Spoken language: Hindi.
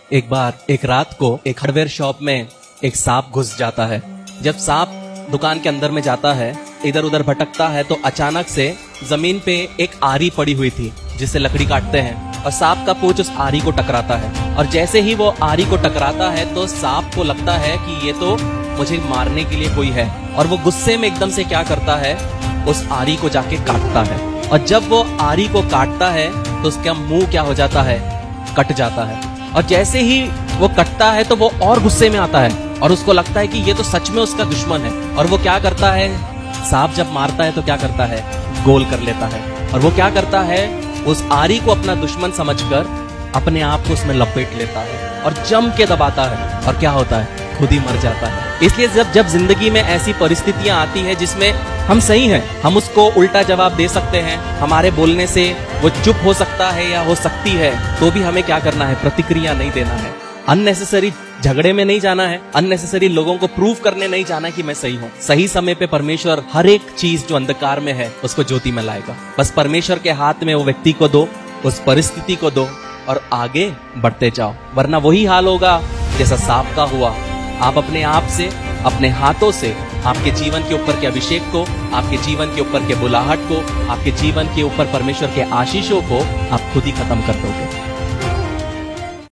एक बार एक रात को एक हार्डवेयर शॉप में एक सांप घुस जाता है। जब सांप दुकान के अंदर में जाता है, इधर उधर भटकता है, तो अचानक से जमीन पे एक आरी पड़ी हुई थी जिससे लकड़ी काटते हैं, और सांप का पूंछ उस आरी को टकराता है। और जैसे ही वो आरी को टकराता है तो सांप को लगता है कि ये तो मुझे मारने के लिए कोई है, और वो गुस्से में एकदम से क्या करता है, उस आरी को जाके काटता है। और जब वो आरी को काटता है तो उसका मुंह क्या हो जाता है, कट जाता है। और जैसे ही वो कटता है तो वो और गुस्से में आता है और उसको लगता है कि ये तो सच में उसका दुश्मन है। और वो क्या करता है, सांप जब मारता है तो क्या करता है, गोल कर लेता है। और वो क्या करता है, उस आरी को अपना दुश्मन समझकर अपने आप को उसमें लपेट लेता है और जम के दबाता है, और क्या होता है, खुद ही मर जाता है। इसलिए जब जिंदगी में ऐसी परिस्थितियां आती है जिसमें हम सही हैं, हम उसको उल्टा जवाब दे सकते हैं, हमारे बोलने से वो चुप हो सकता है या हो सकती है, तो भी हमें क्या करना है, प्रतिक्रिया नहीं देना है। अननेसेसरी झगड़े में नहीं जाना है, अननेसेसरी लोगों को प्रूव करने नहीं जाना है कि मैं सही हूँ। सही समय पे परमेश्वर हर एक चीज जो अंधकार में है उसको ज्योति में लाएगा। बस परमेश्वर के हाथ में वो व्यक्ति को दो, उस परिस्थिति को दो, और आगे बढ़ते जाओ, वरना वही हाल होगा जैसा सांप का हुआ। आप अपने आप से, अपने हाथों से आपके जीवन के ऊपर के अभिषेक को, आपके जीवन के ऊपर के बुलाहट को, आपके जीवन के ऊपर परमेश्वर के आशीषों को आप खुद ही खत्म कर दोगे।